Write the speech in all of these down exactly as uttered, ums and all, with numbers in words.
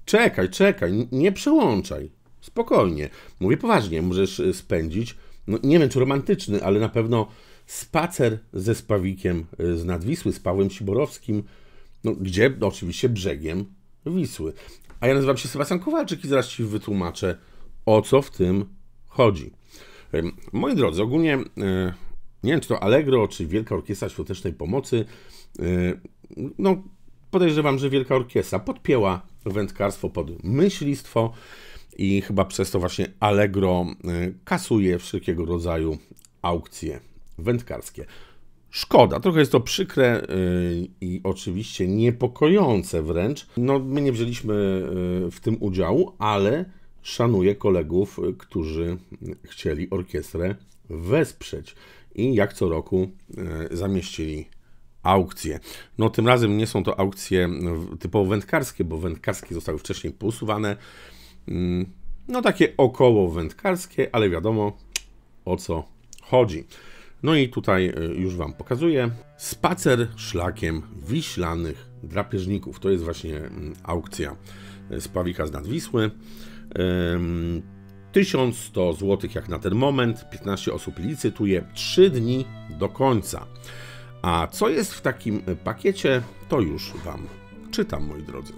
Czekaj, czekaj, nie przełączaj. Spokojnie. Mówię poważnie, możesz spędzić, no nie wiem czy romantyczny, ale na pewno spacer ze Spawikiem z Nadwisły, z Pawłem Siborowskim, no, gdzie no, oczywiście brzegiem Wisły. A ja nazywam się Sebastian Kowalczyk i zaraz Ci wytłumaczę, o co w tym chodzi. Moi drodzy, ogólnie nie wiem, czy to Allegro, czy Wielka Orkiestra Świątecznej Pomocy, no podejrzewam, że Wielka Orkiestra podpięła wędkarstwo pod myślistwo i chyba przez to właśnie Allegro kasuje wszelkiego rodzaju aukcje wędkarskie. Szkoda, trochę jest to przykre i oczywiście niepokojące wręcz. No, my nie wzięliśmy w tym udziału, ale szanuję kolegów, którzy chcieli orkiestrę wesprzeć i jak co roku zamieścili aukcje. No tym razem nie są to aukcje typowo wędkarskie, bo wędkarskie zostały wcześniej pousuwane. No takie około wędkarskie, ale wiadomo o co chodzi. No i tutaj już Wam pokazuję. Spacer szlakiem wiślanych drapieżników. To jest właśnie aukcja Spawika z Nadwisły. tysiąc sto złotych jak na ten moment. piętnaście osób licytuje. trzy dni do końca. A co jest w takim pakiecie, to już Wam czytam, moi drodzy.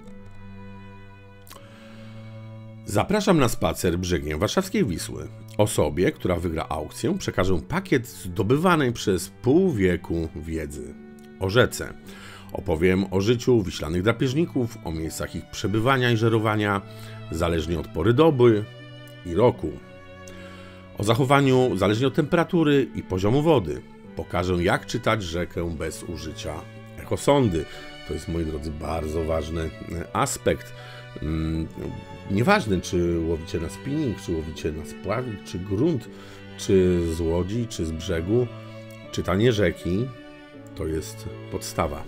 Zapraszam na spacer brzegiem warszawskiej Wisły. Osobie, która wygra aukcję, przekażę pakiet zdobywanej przez pół wieku wiedzy o rzece. Opowiem o życiu wiślanych drapieżników, o miejscach ich przebywania i żerowania, zależnie od pory doby i roku. O zachowaniu, zależnie od temperatury i poziomu wody. Pokażę, jak czytać rzekę bez użycia echosondy. To jest, moi drodzy, bardzo ważny aspekt. Nieważne, czy łowicie na spinning, czy łowicie na spławik, czy grunt, czy z łodzi, czy z brzegu. Czytanie rzeki to jest podstawa.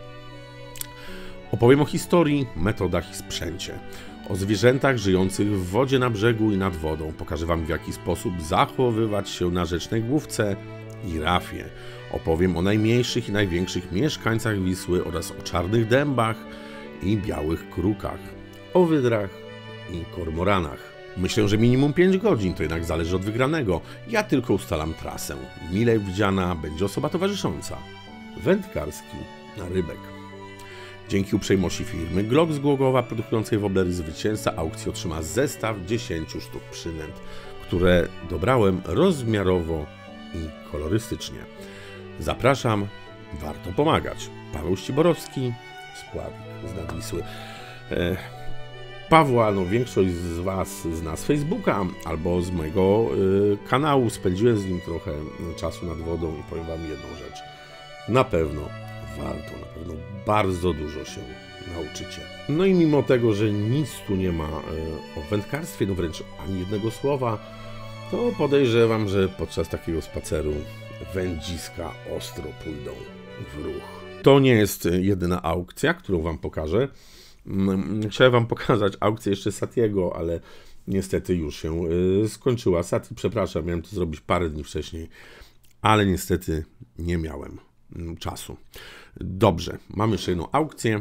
Opowiem o historii, metodach i sprzęcie. O zwierzętach żyjących w wodzie na brzegu i nad wodą. Pokażę Wam, w jaki sposób zachowywać się na rzecznej główce i rafie. Opowiem o najmniejszych i największych mieszkańcach Wisły oraz o czarnych dębach i białych krukach. O wydrach i kormoranach. Myślę, że minimum pięć godzin, to jednak zależy od wygranego. Ja tylko ustalam trasę. Mile widziana będzie osoba towarzysząca. Wędkarski na rybek. Dzięki uprzejmości firmy Glock z Głogowa produkującej woblery zwycięzca aukcji otrzyma zestaw dziesięciu sztuk przynęt, które dobrałem rozmiarowo i kolorystycznie. Zapraszam, warto pomagać. Paweł Siborowski, Spławik z Nadwisły. E, Pawła, no większość z Was zna z Facebooka albo z mojego y, kanału. Spędziłem z nim trochę czasu nad wodą i powiem Wam jedną rzecz. Na pewno warto, na pewno bardzo dużo się nauczycie. No i mimo tego, że nic tu nie ma y, o wędkarstwie, no wręcz ani jednego słowa, to podejrzewam, że podczas takiego spaceru wędziska ostro pójdą w ruch. To nie jest jedyna aukcja, którą Wam pokażę. Chciałem Wam pokazać aukcję jeszcze Satiego, ale niestety już się skończyła. Sati, przepraszam, miałem to zrobić parę dni wcześniej, ale niestety nie miałem czasu. Dobrze, mamy jeszcze jedną aukcję.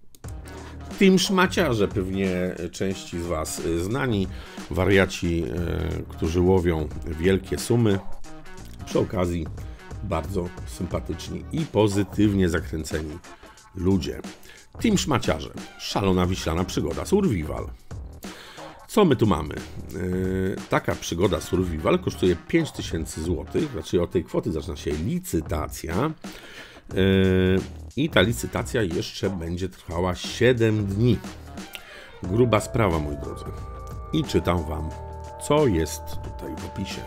Team Szmaciarze, pewnie części z Was znani, wariaci, którzy łowią wielkie sumy. Przy okazji bardzo sympatyczni i pozytywnie zakręceni ludzie. Team Szmaciarze, szalona wiślana przygoda Survival. Co my tu mamy? Yy, taka przygoda Survival kosztuje pięć tysięcy złotych, raczej od tej kwoty zaczyna się licytacja. Yy, I ta licytacja jeszcze będzie trwała siedem dni. Gruba sprawa, moi drodzy. I czytam Wam, co jest tutaj w opisie.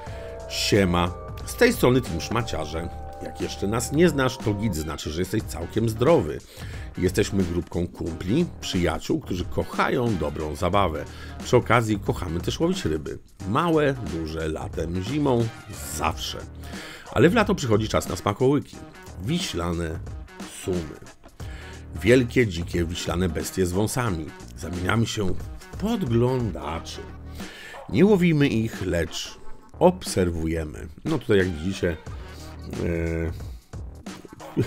Siema, z tej strony Team Szmaciarze. Jak jeszcze nas nie znasz, to git znaczy, że jesteś całkiem zdrowy. Jesteśmy grupką kumpli, przyjaciół, którzy kochają dobrą zabawę. Przy okazji kochamy też łowić ryby. Małe, duże, latem, zimą, zawsze. Ale w lato przychodzi czas na smakołyki. Wiślane sumy. Wielkie, dzikie, wiślane bestie z wąsami. Zamieniamy się w podglądaczy. Nie łowimy ich, lecz obserwujemy. No tutaj jak widzicie, e,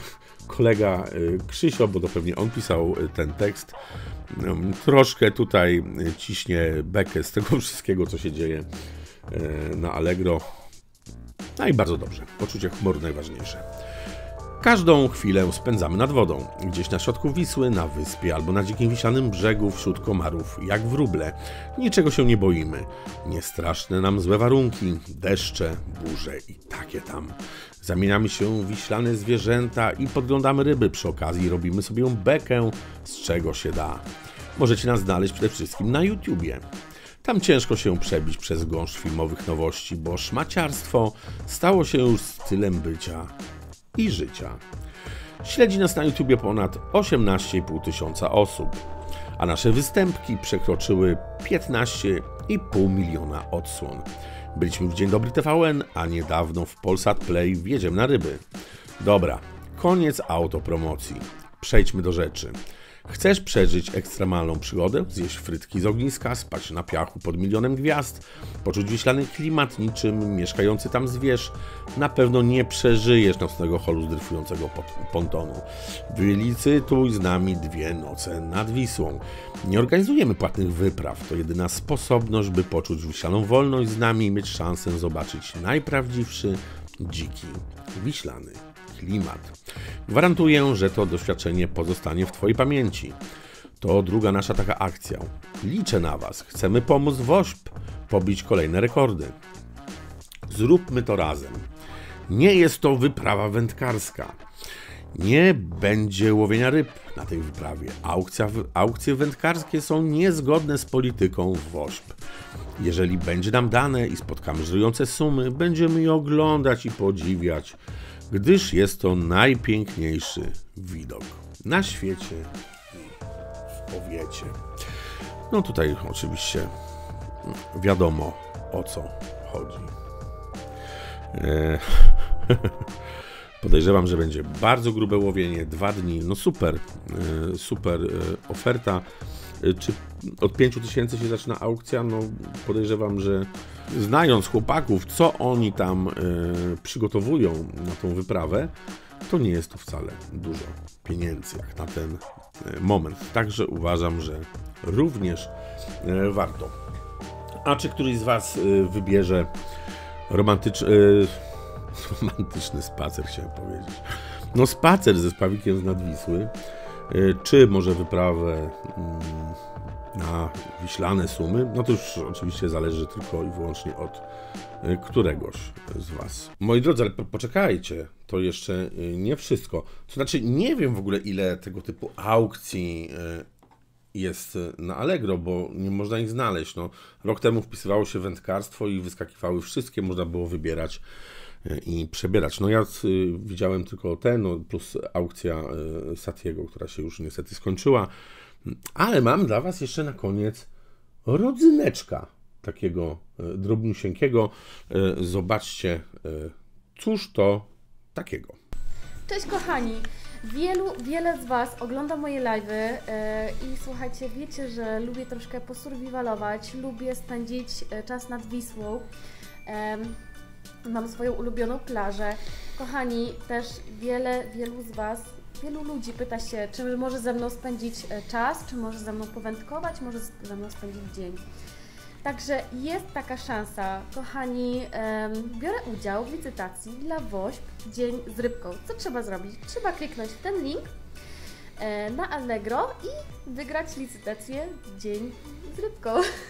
kolega Krzysio, bo to pewnie on pisał ten tekst, troszkę tutaj ciśnie bekę z tego wszystkiego, co się dzieje na Allegro. No i bardzo dobrze. Poczucie humoru najważniejsze. Każdą chwilę spędzamy nad wodą. Gdzieś na środku Wisły, na wyspie albo na dzikim wiślanym brzegu wśród komarów, jak wróble. Niczego się nie boimy. Nie straszne nam złe warunki, deszcze, burze i takie tam. Zamieniamy się w wiślane zwierzęta i podglądamy ryby. Przy okazji robimy sobie bekę, z czego się da. Możecie nas znaleźć przede wszystkim na YouTubie. Tam ciężko się przebić przez gąszcz filmowych nowości, bo szmaciarstwo stało się już stylem bycia i życia. Śledzi nas na YouTubie ponad osiemnaście i pół tysiąca osób, a nasze występki przekroczyły piętnaście i pół miliona odsłon. Byliśmy w Dzień Dobry T V N, a niedawno w Polsat Play w Jedziemy na ryby. Dobra, koniec autopromocji. Przejdźmy do rzeczy. Chcesz przeżyć ekstremalną przygodę, zjeść frytki z ogniska, spać na piachu pod milionem gwiazd, poczuć wiślany klimat niczym mieszkający tam zwierz? Na pewno nie przeżyjesz nocnego holu z dryfującego pontonu. Wylicytuj z nami dwie noce nad Wisłą. Nie organizujemy płatnych wypraw, to jedyna sposobność, by poczuć wiślaną wolność z nami i mieć szansę zobaczyć najprawdziwszy, dziki, wiślany klimat. Gwarantuję, że to doświadczenie pozostanie w Twojej pamięci. To druga nasza taka akcja. Liczę na Was. Chcemy pomóc W O S P pobić kolejne rekordy. Zróbmy to razem. Nie jest to wyprawa wędkarska. Nie będzie łowienia ryb na tej wyprawie. Aukcja, aukcje wędkarskie są niezgodne z polityką W O S P. Jeżeli będzie nam dane i spotkamy żerujące sumy, będziemy je oglądać i podziwiać, gdyż jest to najpiękniejszy widok na świecie i w powiecie. No tutaj oczywiście wiadomo, o co chodzi. Eee, podejrzewam, że będzie bardzo grube łowienie, dwa dni, no super, eee, super eee, oferta. Eee, czy od pięciu tysięcy się zaczyna aukcja? No podejrzewam, że znając chłopaków, co oni tam e, przygotowują na tą wyprawę, to nie jest to wcale dużo pieniędzy jak na ten e, moment. Także uważam, że również e, warto. A czy któryś z Was e, wybierze romantyczny, e, romantyczny spacer, chciałem powiedzieć. No spacer ze Spawikiem z Nadwisły, e, czy może wyprawę mm, na wiślane sumy, no to już oczywiście zależy tylko i wyłącznie od któregoś z Was. Moi drodzy, ale poczekajcie, to jeszcze nie wszystko. To znaczy, nie wiem w ogóle, ile tego typu aukcji jest na Allegro, bo nie można ich znaleźć. No, rok temu wpisywało się wędkarstwo i wyskakiwały wszystkie, można było wybierać i przebierać. No ja widziałem tylko ten, no, plus aukcja Satiego, która się już niestety skończyła. Ale mam dla Was jeszcze na koniec rodzyneczka takiego drobniusieńkiego. Zobaczcie, cóż to takiego. Cześć kochani! Wielu, wiele z Was ogląda moje live'y i słuchajcie, wiecie, że lubię troszkę posurvivalować, lubię spędzić czas nad Wisłą. Mam swoją ulubioną plażę. Kochani, też wiele, wielu z Was Wielu ludzi pyta się, czy może ze mną spędzić czas, czy może ze mną powędkować, może ze mną spędzić dzień. Także jest taka szansa, kochani, biorę udział w licytacji dla W O S P Dzień z Rybką. Co trzeba zrobić? Trzeba kliknąć w ten link na Allegro i wygrać licytację Dzień z Rybką.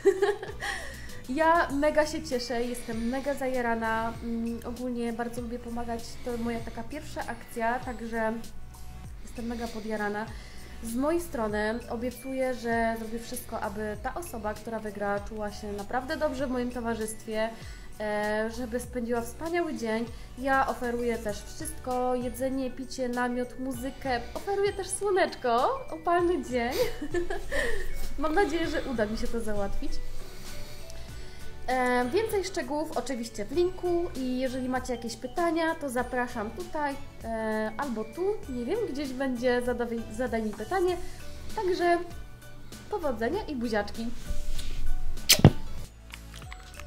Ja mega się cieszę, jestem mega zajarana, ogólnie bardzo lubię pomagać, to moja taka pierwsza akcja, także jestem mega podjarana. Z mojej strony obiecuję, że zrobię wszystko, aby ta osoba, która wygra, czuła się naprawdę dobrze w moim towarzystwie, żeby spędziła wspaniały dzień. Ja oferuję też wszystko, jedzenie, picie, namiot, muzykę, oferuję też słoneczko, opalny dzień. Mam nadzieję, że uda mi się to załatwić. E, więcej szczegółów oczywiście w linku i jeżeli macie jakieś pytania, to zapraszam tutaj e, albo tu, nie wiem, gdzieś będzie zadaj, zadaj mi pytanie. Także powodzenia i buziaczki.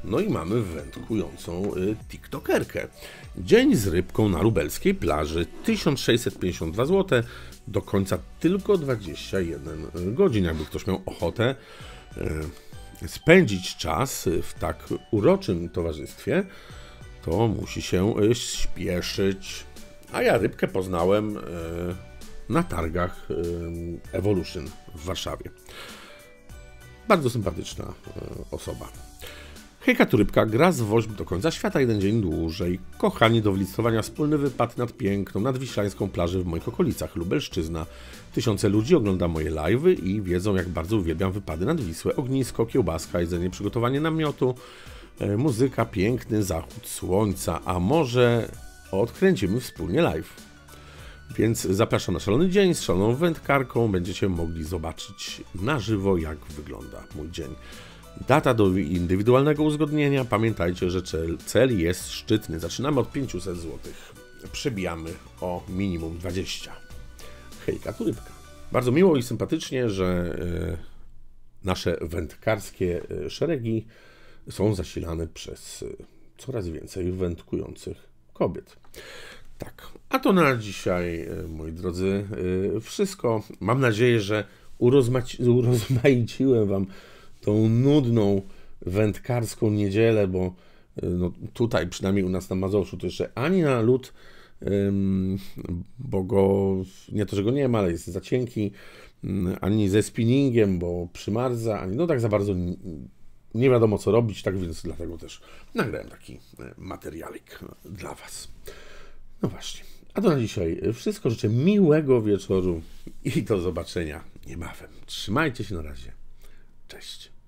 No i mamy wędkującą tiktokerkę. Dzień z rybką na lubelskiej plaży, tysiąc sześćset pięćdziesiąt dwa złote, do końca tylko dwadzieścia jeden godzin. Jakby ktoś miał ochotę spędzić czas w tak uroczym towarzystwie, to musi się śpieszyć. A ja rybkę poznałem na targach Evolution w Warszawie. Bardzo sympatyczna osoba. Hejka tu rybka, gra z woźb do końca świata, jeden dzień dłużej. Kochani, do wylistowania wspólny wypad nad piękną, nadwiślańską plażę w moich okolicach. Lubelszczyzna. Tysiące ludzi ogląda moje live'y i wiedzą, jak bardzo uwielbiam wypady nad Wisłę. Ognisko, kiełbaska, jedzenie, przygotowanie namiotu, e, muzyka, piękny zachód słońca, a może odkręcimy wspólnie live. Więc zapraszam na szalony dzień z szaloną wędkarką. Będziecie mogli zobaczyć na żywo, jak wygląda mój dzień. Data do indywidualnego uzgodnienia. Pamiętajcie, że cel, cel jest szczytny. Zaczynamy od pięćset złotych. Przebijamy o minimum dwadzieścia. Hejka tu rybka. Bardzo miło i sympatycznie, że y, nasze wędkarskie y, szeregi są zasilane przez y, coraz więcej wędkujących kobiet. Tak, a to na dzisiaj, moi drodzy, wszystko. Mam nadzieję, że urozmaci- urozmaiciłem Wam tą nudną wędkarską niedzielę, bo no, tutaj, przynajmniej u nas na Mazowszu, to jeszcze ani na lód, ym, bo go, nie to, że go nie ma, ale jest za cienki, ym, ani ze spinningiem, bo przymarza, ani no tak za bardzo nie, nie wiadomo co robić, tak więc dlatego też nagrałem taki materialik dla Was. No właśnie, a to na dzisiaj wszystko. Życzę miłego wieczoru i do zobaczenia niebawem. Trzymajcie się, na razie. Cześć.